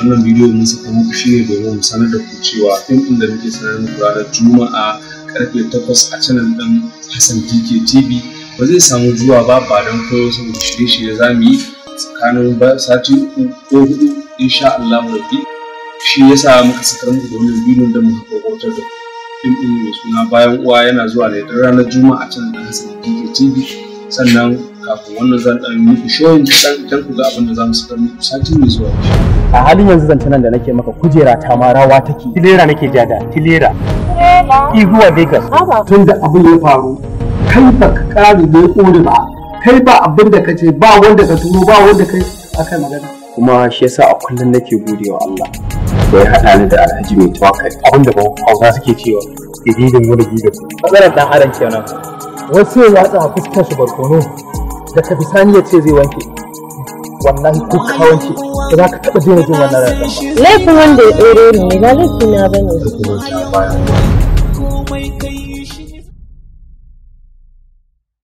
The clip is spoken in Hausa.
wannan bidiyo mun saka muku shi ne domin mu sanar da ku cewa fim ɗin da muke sanar muku ranar Juma'a karfe 8 a channel ɗin Hassan TK TV ba zai samu zuwa ba don koyo saboda shirye-shirye za mu yi tsakanin sati 3 ko 4 insha Allah rabbi. Shi yasa muka sakar muku da wannan bidiyon da muka kokotar da fim ɗin mai suna bayan uwa yana zuwa ne don ranar Juma'a a channel ɗin Hassan TK TV. Sannan kafin wannan zan ɗan muku showing dan ku ga abin da za mu sakar muku sati mai zuwa. A halin yanzu zancen da nake maka kujera ta ma rawa take. Tilera nake jada, tilera. Zuwa Vegas. Tun da abin ya faru, kai ba ka kare da ya ba, kai ba abin da ka ce, ba wanda ka turo, ba wanda kai aka magana. Kuma shi yasa a kullum nake godewa Allah da ya haɗa ni da Alhaji mai tawakkali. Abin da Hausa suke cewa ididin wani gidan. Matsalar dan adam kenan. Wasu ya watsa fuskar shi barkono da ka bisani ya ce zai wanke. Wallahi ko ka wanke ba za ka taɓa daina jin wannan raɗin ba. Laifin wanda ya ɗore ni ne ba laifi na bane.